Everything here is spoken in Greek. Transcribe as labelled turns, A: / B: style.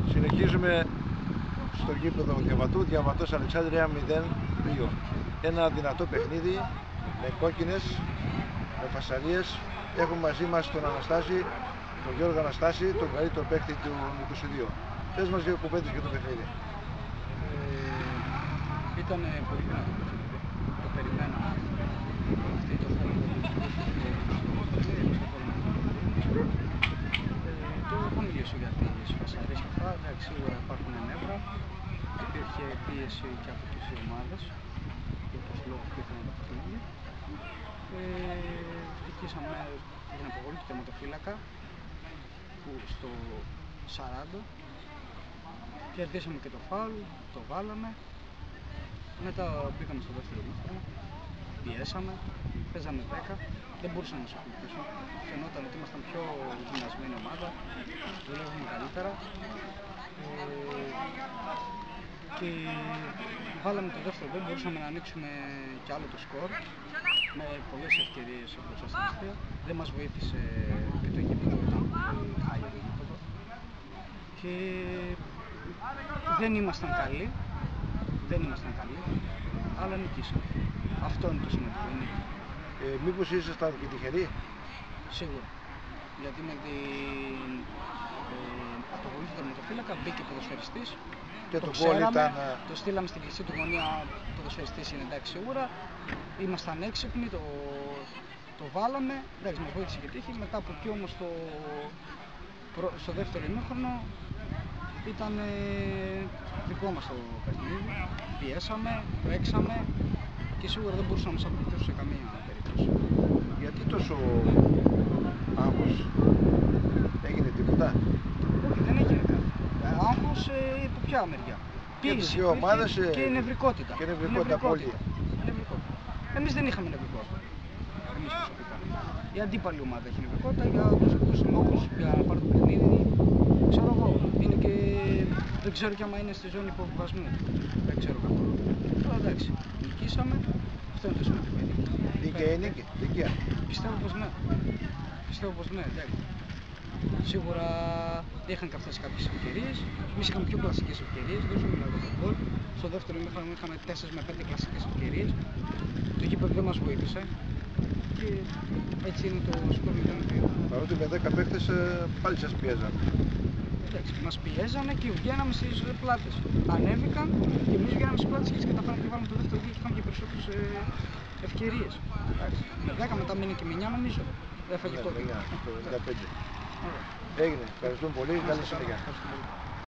A: Συνεχίζουμε στο γήπεδο Διαβατός Αλεξάνδρεια 0-2. Ένα δυνατό παιχνίδι με κόκκινες, με φασαρίες. Έχουμε μαζί μας τον Αναστάση, τον Γιώργο Αναστάση, τον καλύτερο παίκτη του 22. Πες μας δύο κουβέντες για το παιχνίδι.
B: Ήταν πολύ δυνατό παιχνίδι. Το περιμέναμε. Αυτή το θέμα το έχω μιλήσει για τις φασαρίες και αυτά. Εντάξει, σίγουρα υπάρχουν νεύρα. Υπήρχε πίεση και από τις δύο ομάδες για τους λόγους που ήταν το παιχνίδι. Νικήσαμε την αποβολή του τερματοφύλακα που στο 40 κερδίσαμε και το φάουλ, το βάλαμε. Μετά μπήκαμε στο δεύτερο μήχρονο, πιέσαμε, παίζαμε 10, δεν μπορούσαμε να μας ακολουθήσουμε. Φαινόταν ότι ήμασταν πιο γυμνασμένη ομάδα, δουλεύουμε καλύτερα και βάλαμε το δεύτερο γκολ, μπορούσαμε να ανοίξουμε κι άλλο το σκορ με πολλές ευκαιρίες μπροστά στην αιστεία. Δεν μας βοήθησε και το γήπεδο, ήταν χάλια το γήπεδο και δεν ήμασταν καλοί, αλλά νικήσαμε. Αυτό είναι το σημαντικό, η νίκη.
A: Μήπως ήσασταν και τυχεροί?
B: Σίγουρα. Γιατί με την αποβολή του τερματοφύλακα μπήκε ποδοσφαιριστής.
A: Και
B: το
A: ξέραμε,
B: το στείλαμε στην κλειστή του γωνία, ο ποδοσφαιριστής είναι εντάξει σίγουρα. Ήμασταν έξυπνοι, το βάλαμε, εντάξει μας βοήθησε και τύχη. Μετά από εκεί όμως στο δεύτερο ημίχρονο ήταν δικό μας το παιχνίδι, πιέσαμε, τρέξαμε και σίγουρα δεν μπορούσαμε να μας ακολουθήσουμε σε καμία περίπτωση.
A: Γιατί τόσο άγχος? Έγινε τίποτα?
B: Όχι, δεν έγινε κάτι. Άγχος από ποια μεριά? Πίεση και νευρικότητα.
A: Και νευρικότητα πολύ.
B: Εμείς δεν είχαμε νευρικότητα. Εμείς προσωπικά. Η αντίπαλη ομάδα έχει νευρικότητα για προσωπικούς λόγους, για να πάρει το παιχνίδι. Ξέρω εγώ, είναι και δεν ξέρω κι άμα είναι στη ζώνη υποβιβασμού. Δεν ξέρω καθόλου. Αλλά εντάξει, νικήσαμε. Αυτό είναι το σημαντικό.
A: Δίκαια η νίκη?
B: Πιστεύω πως ναι. Εντάξει. Σίγουρα είχαν και αυτές κάποιες ευκαιρίες. Εμείς είχαμε πιο κλασικές ευκαιρίες, δεν σου μιλάω για το γκολ. Στο δεύτερο ημίχρονο είχαμε 4 με 5 κλασικές ευκαιρίες. Το γήπεδο δεν μας βοήθησε και έτσι είναι το σκορ 0-2.
A: Παρότι με 10 παίκτες πάλι σας πιέζαν.
B: Εντάξει, μας πιέζανε και βγαίναμε στις πλάτες. Ανέβηκαν και εμείς βγαίναμε στις πλάτες και έτσι καταφέραμε και βάλαμε το δεύτερο γκολ και είχαμε και περισσότερες ευκαιρίες. Με 10 μετά μείνει και με 9 νομίζω. Έφαγε το
A: 15. Έγινε. Ευχαριστούμε πολύ. Καλή συνέχεια.